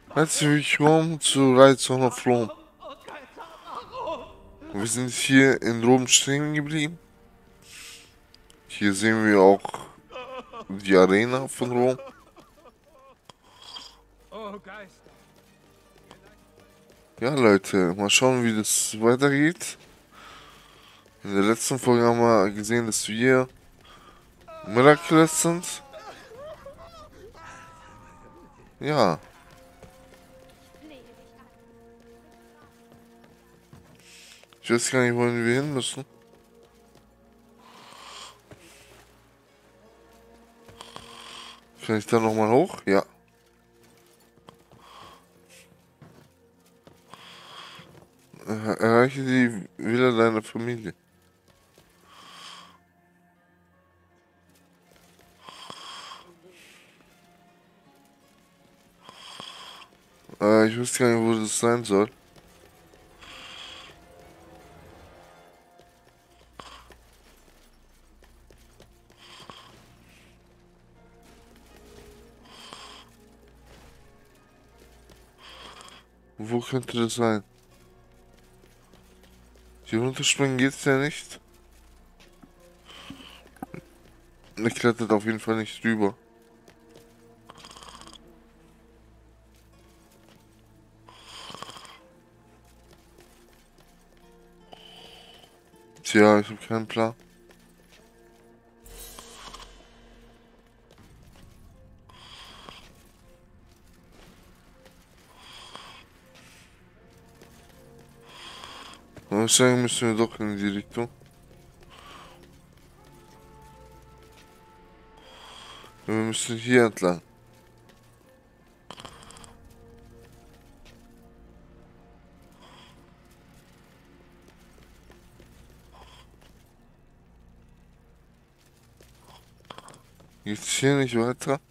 Herzlich willkommen zu Reizung auf Rom. Wir sind hier in Rom stehen geblieben. Hier sehen wir auch die Arena von Rom. Ja, Leute, mal schauen, wie das weitergeht. In der letzten Folge haben wir gesehen, dass wir Miraculous sind. Ja, ich weiß gar nicht, wohin wir hin müssen. Kann ich da nochmal hoch? Ja. Erreiche die Villa deiner Familie. Ich weiß gar nicht, wo das sein soll. Wo könnte das sein? Hier runterspringen geht's ja nicht. Ich klettert auf jeden Fall nicht rüber. Tja, ich habe keinen Plan. Wahrscheinlich müssen wir doch in die Richtung. Wir müssen hier entlang. Geht's hier nicht weiter?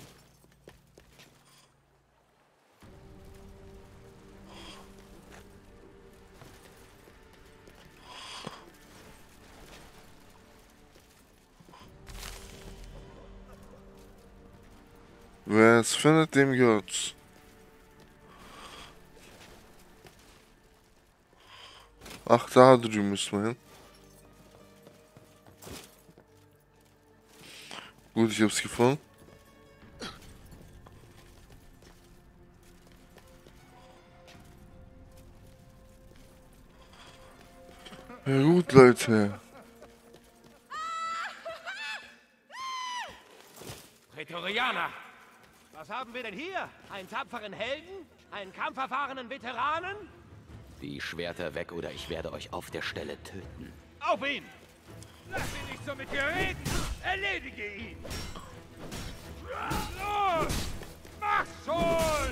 Wer es findet, dem gehört's. Ach, da drüben müssen wir hin. Gut, ich hab's gefunden. Ja gut, Leute. Prätorianer! Was haben wir denn hier? Einen tapferen Helden? Einen kampferfahrenen Veteranen? Die Schwerter weg oder ich werde euch auf der Stelle töten. Auf ihn! Lass ihn nicht so mit dir reden! Erledige ihn! Los! Mach schon!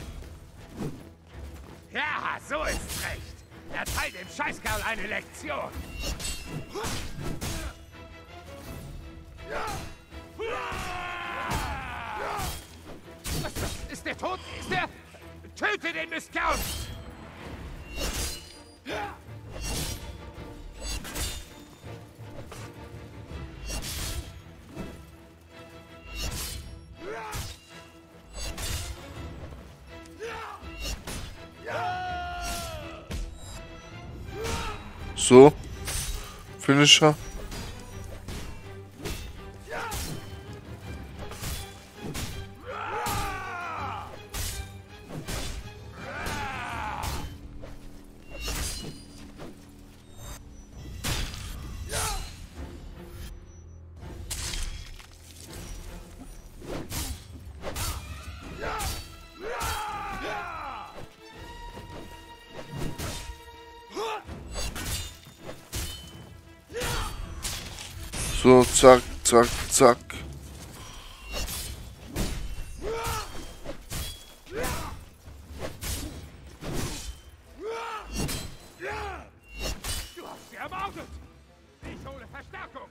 Ja, so ist's recht! Erteil dem Scheißkerl eine Lektion! Was, ist der tot? Ist der... Töte den Mistkerl! So. Finisher. So, zack, zack, zack. Du hast sie ermordet! Ich hole Verstärkung!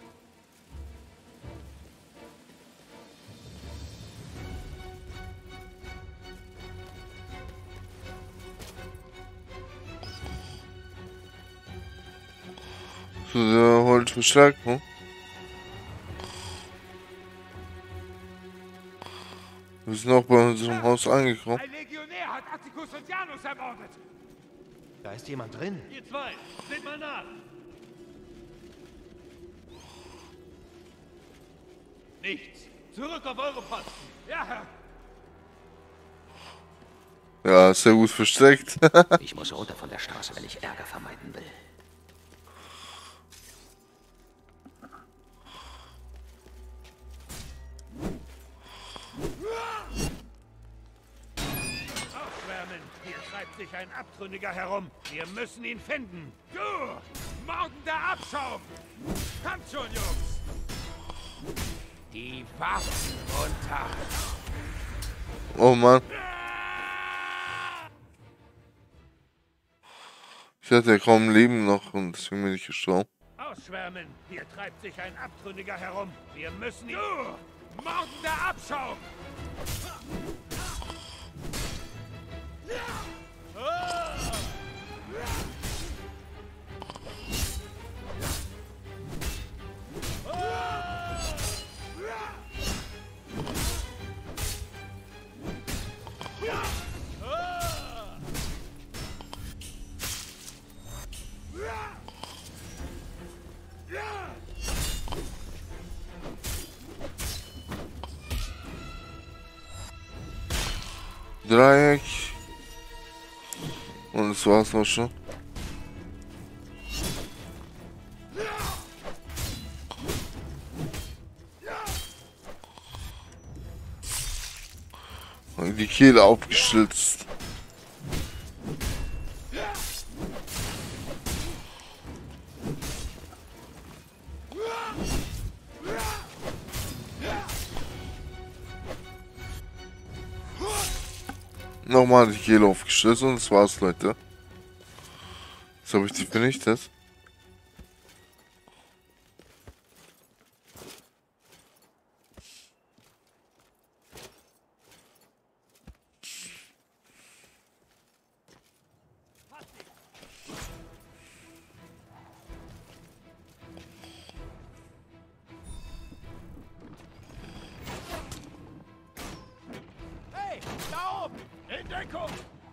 So, der holt Verstärkung. Wir sind auch bei unserem Haus angekommen. Ein Legionär hat Atticus und Janus ermordet. Da ist jemand drin. Ihr zwei, seht mal nach. Nichts. Zurück auf eure Posten. Ja, Herr. Ja, sehr gut versteckt. Ich muss runter von der Straße, wenn ich Ärger vermeiden will. Aufschwärmen. Hier treibt sich ein Abtrünniger herum. Wir müssen ihn finden. Du! Mordender Abschaum! Kommt schon, Jungs! Die Waffen runter! Oh Mann. Ich hatte ja kaum Leben noch und deswegen bin ich gestorben. Ausschwärmen! Hier treibt sich ein Abtrünniger herum. Wir müssen ihn... Du! Mordender Abschaum! Dreieck. Und das war's auch schon. Und die Kehle aufgeschlitzt. Nochmal die Kehle aufgeschlitzt und das war's, Leute. Jetzt habe ich die vernichtet. Hey, da oben! In Deckung!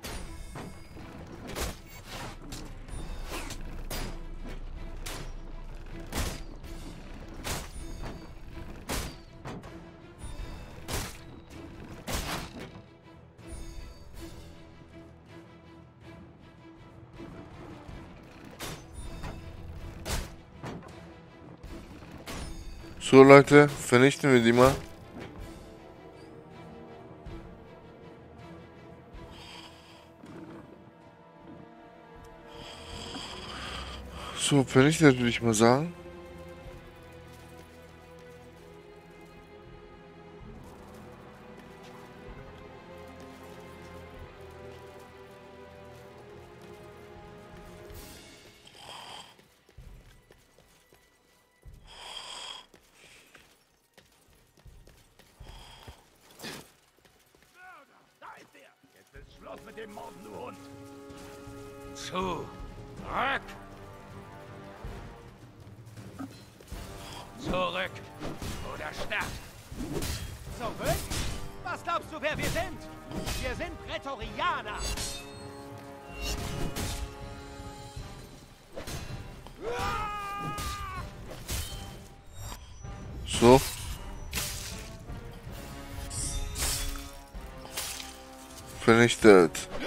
So, Leute, vernichten wir die mal. So, vernichtet würde ich mal sagen. Da ist er! Jetzt ist Schluss mit dem Morden, du Hund! Zurück! Zurück! Oder sterb! Zurück? Was glaubst du, wer wir sind? Wir sind Prätorianer! So. Vernichtet.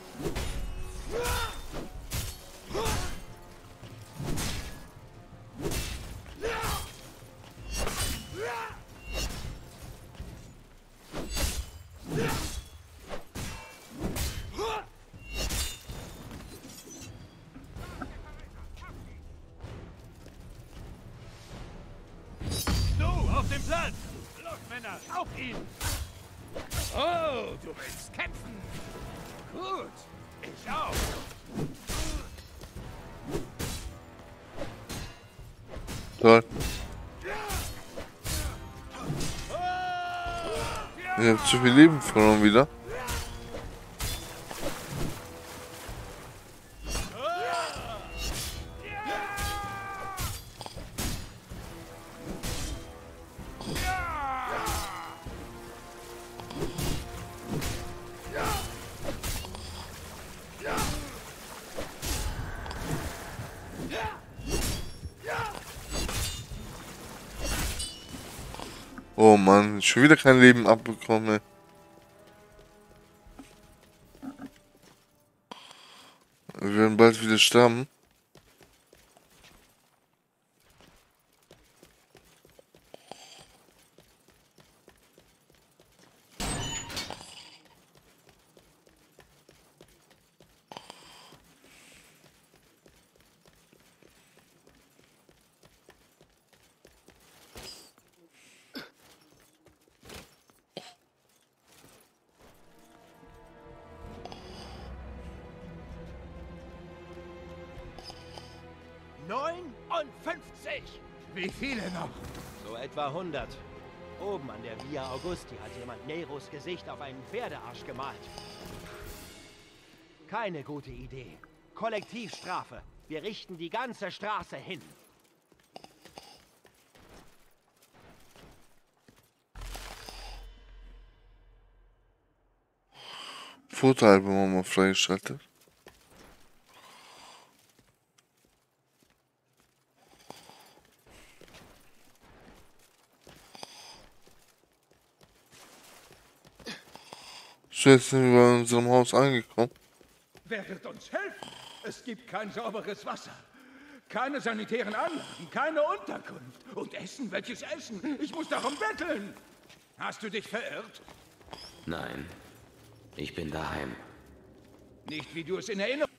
Du, auf den Platz! Los, Männer, auf ihn! Oh, du willst kämpfen? Gut, ich auch. Toll. Ich habe zu viel Leben verloren wieder. Oh Mann, schon wieder kein Leben abbekommen. Wir werden bald wieder sterben. Wie viele noch? So etwa 100. Oben an der Via Augusti hat jemand Neros Gesicht auf einen Pferdearsch gemalt. Keine gute Idee. Kollektivstrafe. Wir richten die ganze Straße hin. Fotoalbum haben wir freigeschaltet. So, jetzt sind wir bei unserem Haus angekommen. Wer wird uns helfen? Es gibt kein sauberes Wasser. Keine sanitären Anlagen, keine Unterkunft. Und Essen, welches Essen? Ich muss darum betteln. Hast du dich verirrt? Nein, ich bin daheim. Nicht, wie du es in Erinnerung...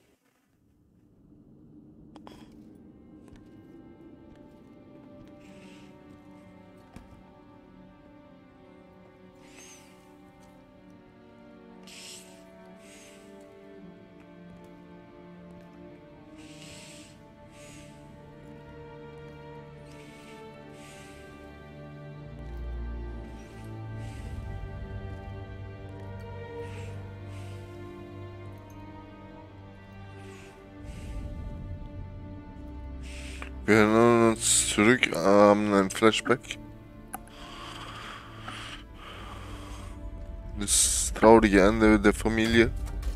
Wir erinnern uns zurück an ein Flashback. Das traurige Ende der Familie.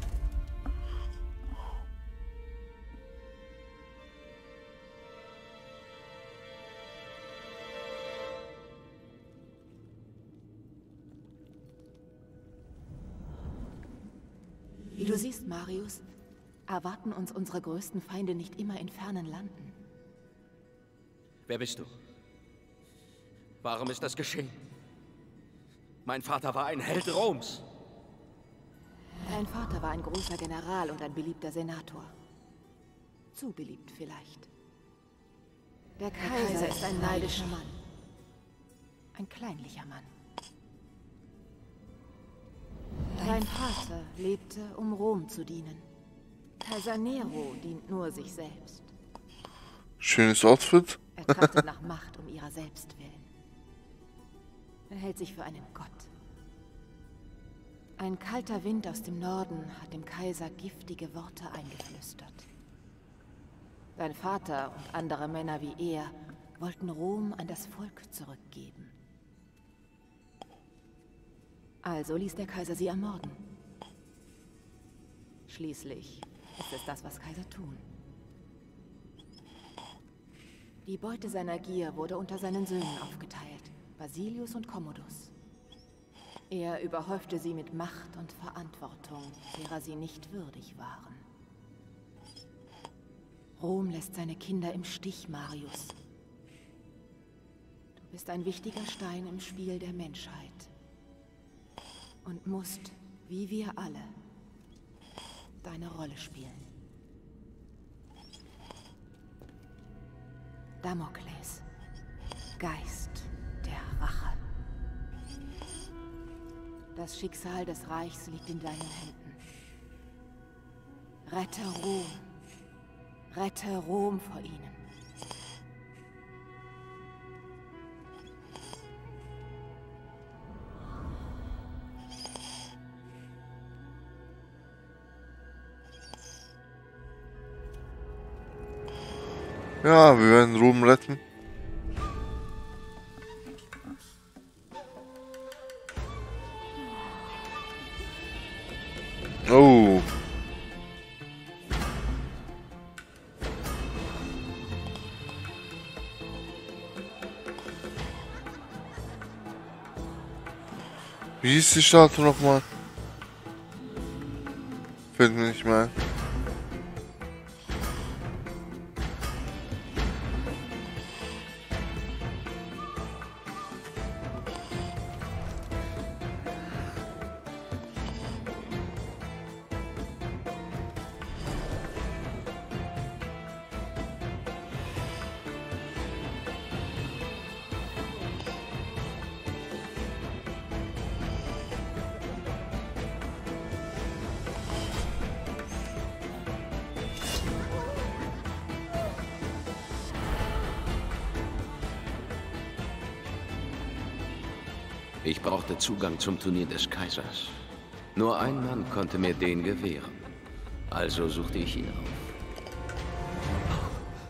Wie du siehst, Marius, erwarten uns unsere größten Feinde nicht immer in fernen Landen. Wer bist du? Warum ist das geschehen? Mein Vater war ein Held Roms. Dein Vater war ein großer General und ein beliebter Senator. Zu beliebt vielleicht. Der Kaiser ist ein neidischer Mann. Ein kleinlicher Mann. Dein Vater lebte, um Rom zu dienen. Kaiser Nero dient nur sich selbst. Schönes Outfit. Er trachtet nach Macht um ihrer selbst willen. Er hält sich für einen Gott. Ein kalter Wind aus dem Norden hat dem Kaiser giftige Worte eingeflüstert. Sein Vater und andere Männer wie er wollten Rom an das Volk zurückgeben. Also ließ der Kaiser sie ermorden. Schließlich ist es das, was Kaiser tun. Die Beute seiner Gier wurde unter seinen Söhnen aufgeteilt, Basilius und Commodus. Er überhäufte sie mit Macht und Verantwortung, derer sie nicht würdig waren. Rom lässt seine Kinder im Stich, Marius. Du bist ein wichtiger Stein im Spiel der Menschheit. Und musst, wie wir alle, deine Rolle spielen. Damokles, Geist der Rache. Das Schicksal des Reichs liegt in deinen Händen. Rette Rom. Rette Rom vor ihnen. Ja, wir werden Rom retten. Oh. Wie hieß die Statue nochmal? Fällt mir nicht mehr ein. Ich brauchte Zugang zum Turnier des Kaisers. Nur ein Mann konnte mir den gewähren. Also suchte ich ihn auf.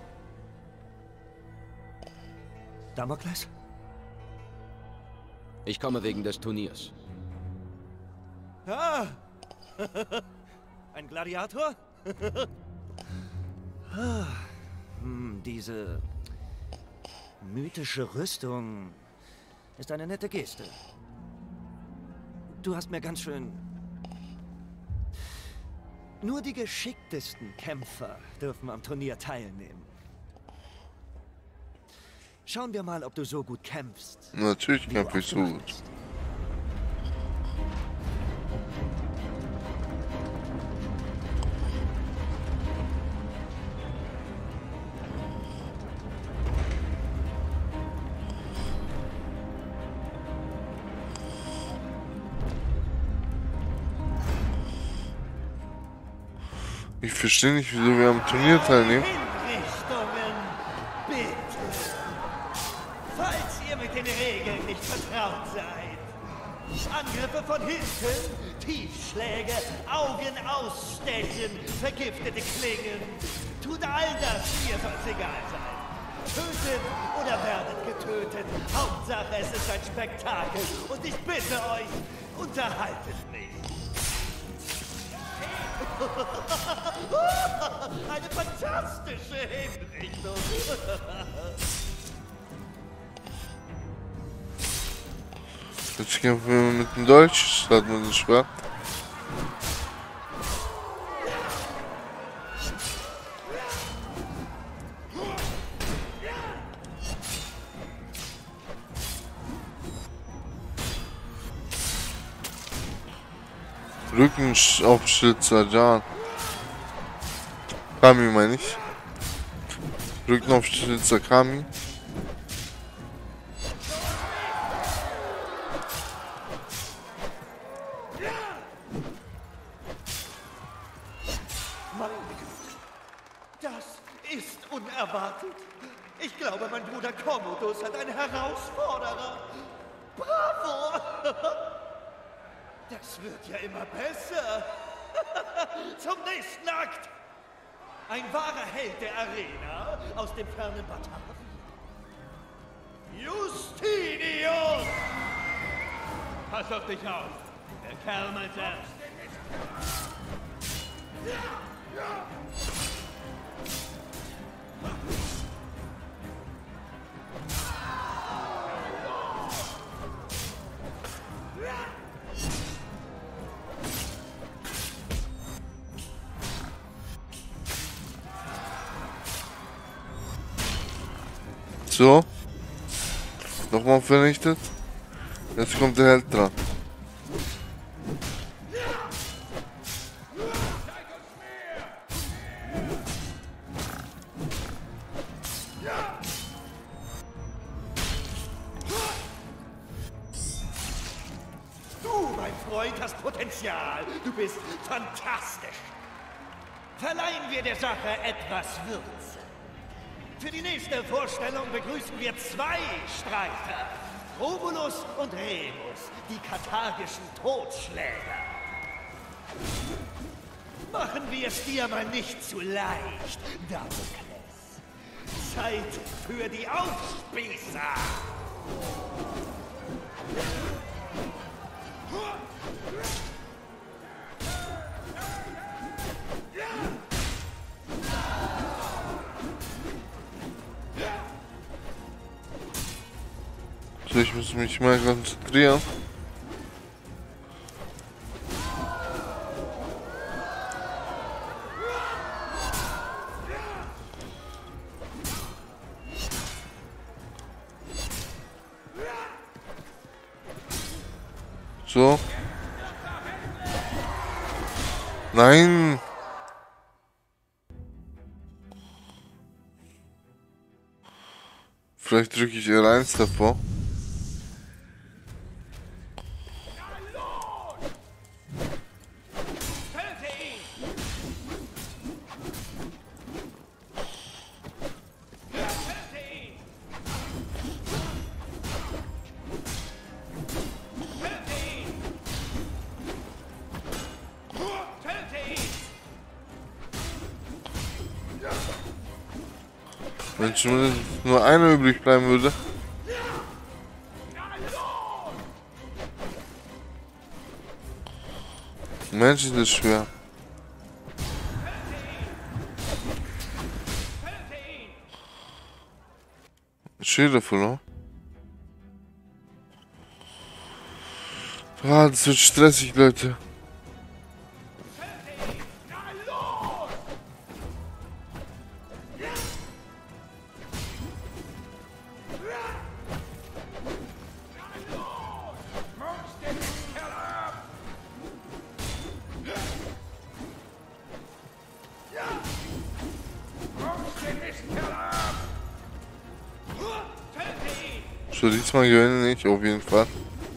Damokles? Ich komme wegen des Turniers. Ah! Ein Gladiator? Diese mythische Rüstung ist eine nette Geste. Du hast mir ganz schön... Nur die geschicktesten Kämpfer dürfen am Turnier teilnehmen. Schauen wir mal, ob du so gut kämpfst. Natürlich kämpfe ich so gut. Ich verstehe nicht, wieso wir am Turnier teilnehmen. Hinrichtungen, bitte. Falls ihr mit den Regeln nicht vertraut seid. Angriffe von hinten, Tiefschläge, Augen ausstechen, vergiftete Klingen. Tut all das, mir soll's egal sein. Tötet oder werdet getötet. Hauptsache, es ist ein Spektakel. Und ich bitte euch, unterhaltet mich. Eine fantastische Hinrichtung. Jetzt kämpfen wir mit dem Dolch statt mit dem Schwert. Rückenaufschlitzer, Jan. Kami meine ich. Rückenaufschlitzer, Kami. Das ist unerwartet. Ich glaube, mein Bruder Commodus hat einen Herausforderer. Bravo! Das wird ja immer besser. Zum nächsten Akt. Ein wahrer Held der Arena aus dem fernen Batavien. Justinius! Pass auf dich auf. Der Kerl meint ernst. So. Nochmal vernichtet. Jetzt kommt der Held dran. Du, mein Freund, hast Potenzial. Du bist fantastisch. Verleihen wir der Sache etwas Würze. Für die nächste Vorstellung begrüßen wir zwei Streiter. Romulus und Remus, die karthagischen Totschläger. Machen wir es dir mal nicht zu leicht, Damokles. Zeit für die Aufspießer. So, ich muss mich mal konzentrieren. Nein! Vielleicht drücke ich R1 davor. Wenn schon nur einer übrig bleiben würde. Mensch, ist das schwer. Schilder verloren. Ah, das wird stressig, Leute. So, diesmal gewinne ich auf jeden Fall.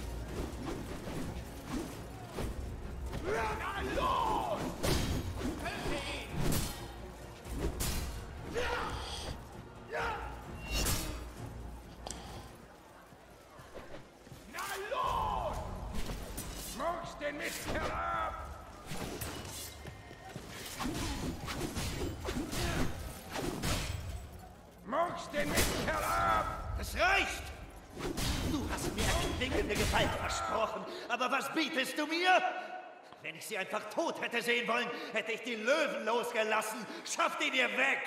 Es reicht! Du hast mir erklingende Gewalt versprochen, aber was bietest du mir? Wenn ich sie einfach tot hätte sehen wollen, hätte ich die Löwen losgelassen. Schafft ihn ihr weg!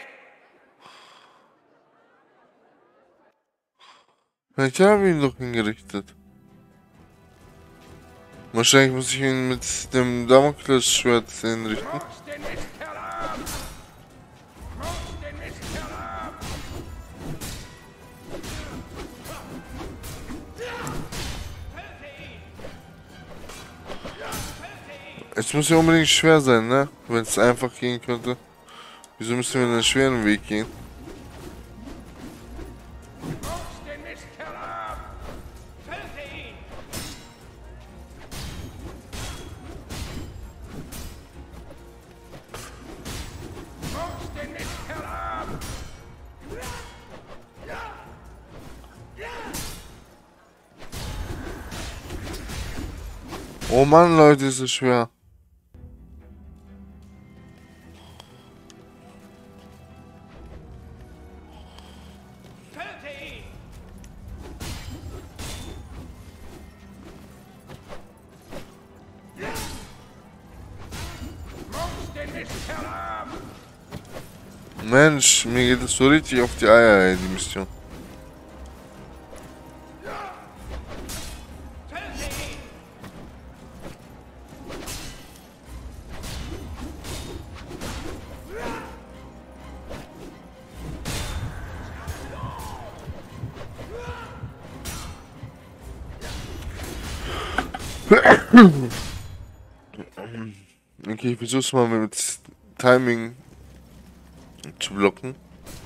Ich habe ihn doch hingerichtet. Wahrscheinlich muss ich ihn mit dem Damoklesschwert hinrichten. Es muss ja unbedingt schwer sein, ne? Wenn es einfach gehen könnte. Wieso müssen wir einen schweren Weg gehen? Oh Mann, Leute, ist es schwer. Mensch, mir geht es so richtig auf die Eier, ey, die Mission. Okay, ich versuch's mal mit Timing zu blocken.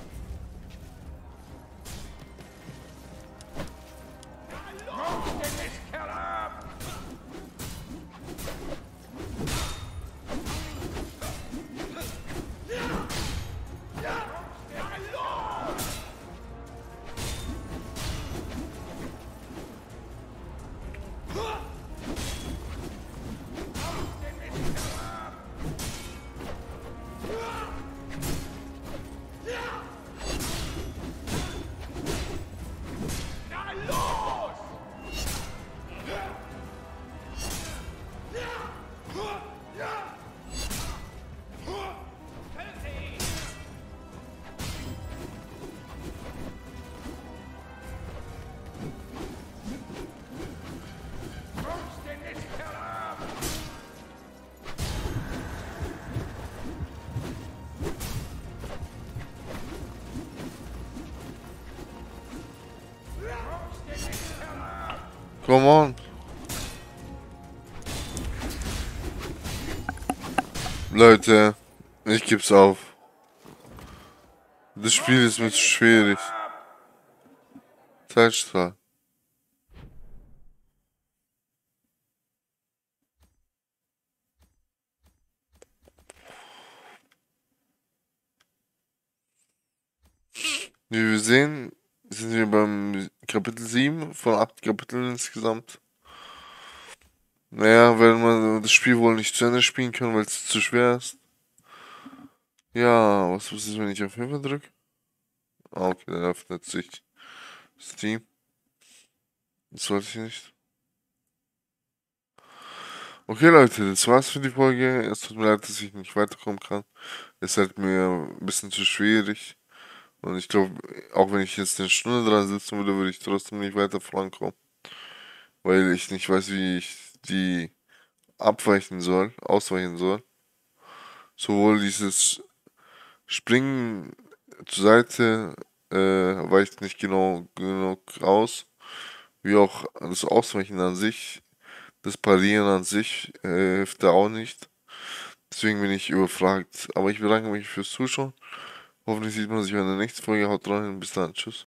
Come on. Leute, ich geb's auf. Das Spiel ist mir zu schwierig. Zeitstrahl. Wie wir sehen, sind wir beim Kapitel 7 von 8 Kapiteln insgesamt. Naja, werden wir das Spiel wohl nicht zu Ende spielen können, weil es zu schwer ist. Ja, was ist, wenn ich auf Hilfe drücke? Ah, okay, dann öffnet sich Steam. Das wollte ich nicht. Okay, Leute, das war's für die Folge. Es tut mir leid, dass ich nicht weiterkommen kann. Es ist halt mir ein bisschen zu schwierig. Und ich glaube, auch wenn ich jetzt eine Stunde dran sitzen würde, würde ich trotzdem nicht weiter vorankommen. Weil ich nicht weiß, wie ich die ausweichen soll. Sowohl dieses Springen zur Seite weicht nicht genau genug aus, wie auch das Ausweichen an sich, das Parieren an sich hilft da auch nicht. Deswegen bin ich überfragt. Aber ich bedanke mich fürs Zuschauen. Hoffentlich sieht man sich in der nächsten Folge. Haut rein, bis dann. Tschüss.